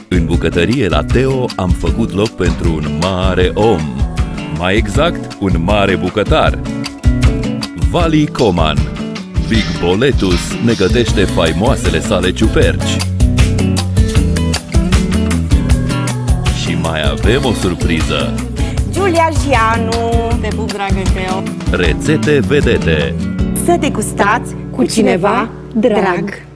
În bucătărie la Teo am făcut loc pentru un mare om. Mai exact, un mare bucătar. Vali Coman, Big Boletus, ne gătește faimoasele sale ciuperci. Și mai avem o surpriză. Giulia Gianu. Te pup, dragă Teo. Rețete vedete. Să degustați cu cineva drag.